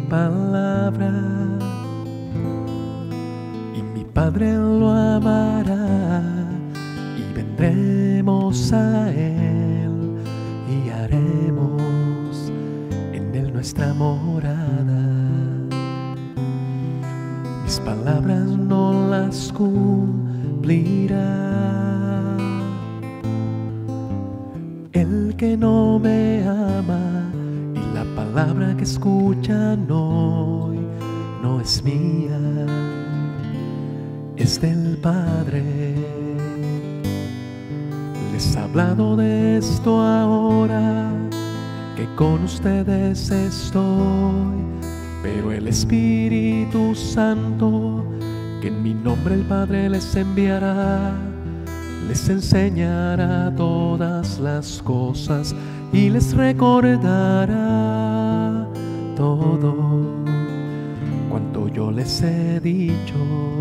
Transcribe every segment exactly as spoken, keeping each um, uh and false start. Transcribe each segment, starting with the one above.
palabra, y mi Padre lo amará, y vendremos a Él y haremos en Él nuestra morada. Mis palabras no las cumplirá el que no me ama, y la palabra que escuchan hoy no es mía, es del Padre. Les he hablado de esto ahora, que con ustedes estoy, pero el Espíritu Santo, que en mi nombre el Padre les enviará, les enseñará todas las cosas y les recordará todo cuanto yo les he dicho.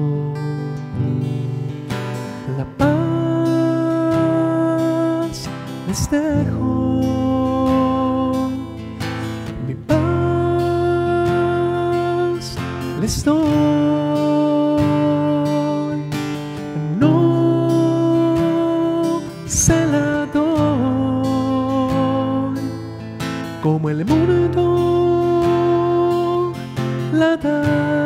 La paz les dejo, mi paz les doy, no se la doy como el mundo la da.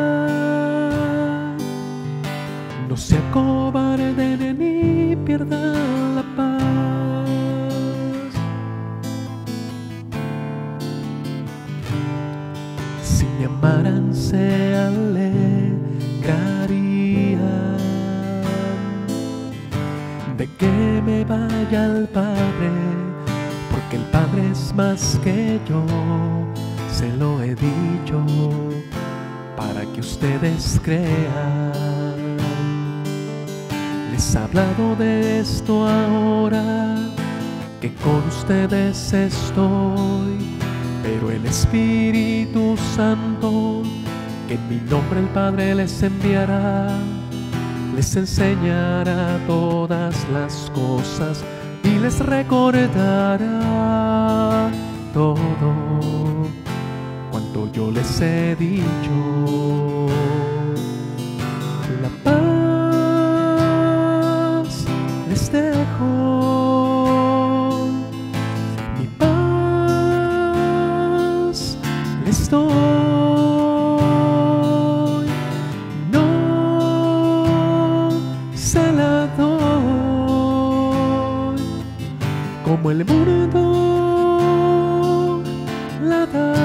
No se acobarden ni pierdan la paz. Si me amaran se alegrarían de que me vaya al Padre, porque el Padre es más que yo, se lo he dicho para que ustedes crean. Les he hablado de esto ahora, que con ustedes estoy, pero el Espíritu Santo, que en mi nombre el Padre les enviará, les enseñará todas las cosas y les recordará todo cuanto yo les he dicho. La paz les dejo, mi paz les doy, no se la doy como el mundo la da.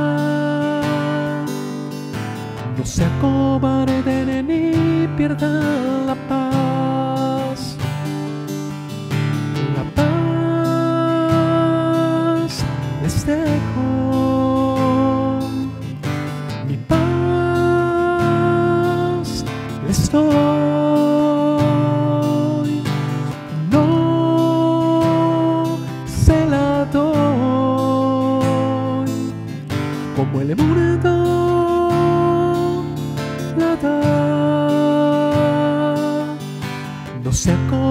No se acobarden ni pierdan la paz. La paz les dejo, mi paz les doy, no se la doy como el mundo la da. No se acobarden